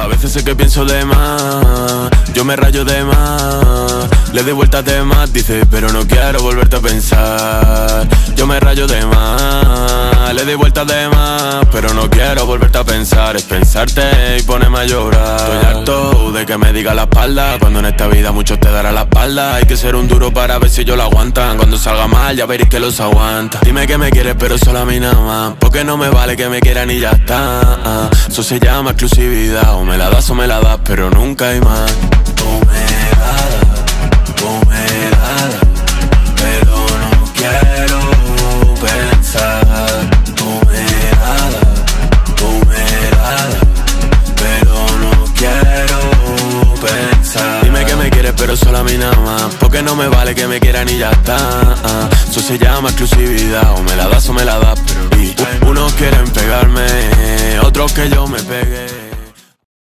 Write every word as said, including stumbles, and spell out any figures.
A veces sé que pienso de más, yo me rayo de más, le doy vueltas de más, dice, pero no quiero volverte a pensar. Yo me rayo de más, le doy vueltas de más, pero no quiero volverte a pensar. Es pensarte y ponerme a llorar. Estoy harto de que me diga la espalda, cuando en esta vida muchos te darán la espalda. Hay que ser un duro para ver si ellos lo aguantan. Cuando salga mal ya veréis que los aguanta. Dime que me quieres pero solo a mí nada más, porque no me vale que me quieran y ya está. Eso se llama exclusividad, o me la das o me la das, pero nunca hay más. Humedad, humedad, pero no quiero pensar. Humedad, humedad, pero no quiero pensar. Dime que me quieres pero solo a mí nada más, porque no me vale que me quieran y ya está. Eso se llama exclusividad, o me la das o me la das, pero y unos quieren pegarme, otros que yo me pegue.